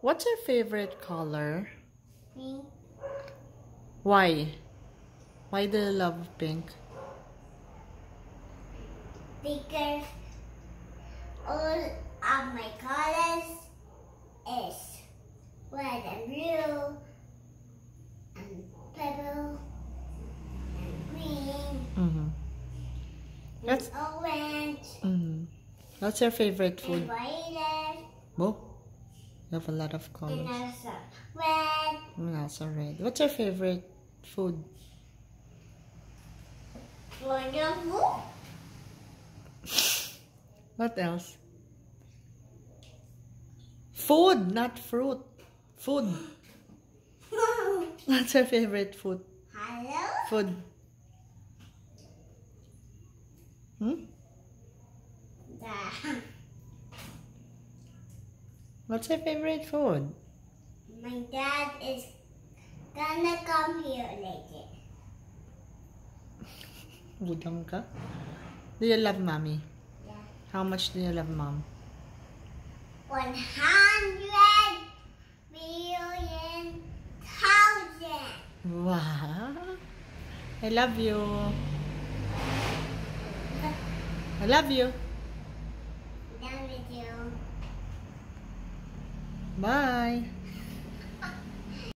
What's your favorite color? Pink. Why? Why do you love pink? Because all of my colors is red and blue and purple and green and orange What's your favorite food? and violet Oh, you have a lot of colors. and also red. And also red. What's your favorite food? Wonderful. What else? Food, not fruit. Food. What's your favorite food? Hello? Food. What's your favorite food? My dad is gonna come here later. Budang ka? Do you love mommy? Yeah. How much do you love mom? 100 billion thousand. Wow. I love you. I love you. Done with you. Bye.